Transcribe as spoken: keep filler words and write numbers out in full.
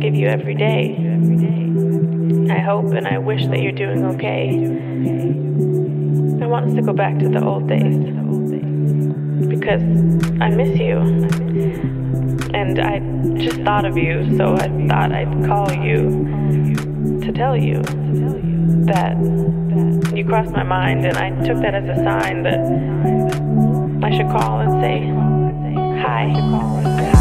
of you every day. I hope and I wish that you're doing okay. I want us to go back to the old days, because I miss you. And I just thought of you, so I thought I'd call you to tell you that you crossed my mind, and I took that as a sign that I should call and say hi.